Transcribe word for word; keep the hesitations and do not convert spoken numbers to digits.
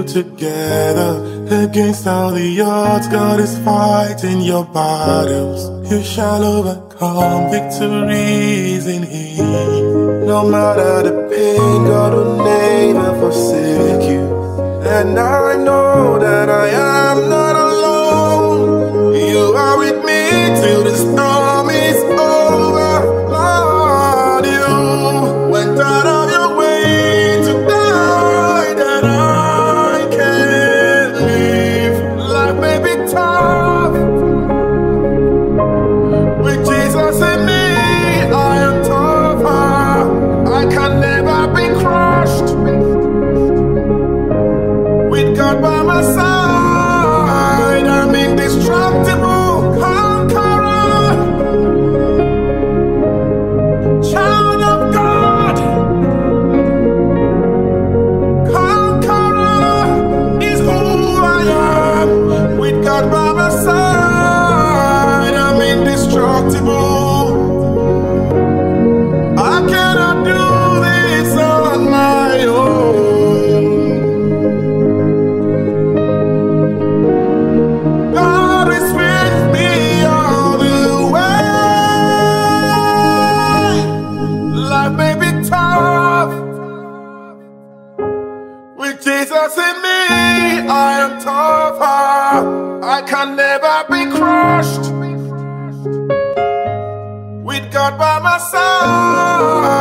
together against all the odds. God is fighting your battles. You shall overcome, victories in Him. No matter the pain, God will never forsake you. And I know that I am not alone. You are with me till the storm is over. Lord, you went out of your way to die that I can live. Life may be tough. With Jesus in me, I am tougher. I can never be crushed. With God by my side, I'm indestructible, conqueror, child of God. Conqueror is who I am. With God by my side, I'm indestructible. I cannot do this on my own. With Jesus in me, I am tougher. I can never be crushed. With God by my side.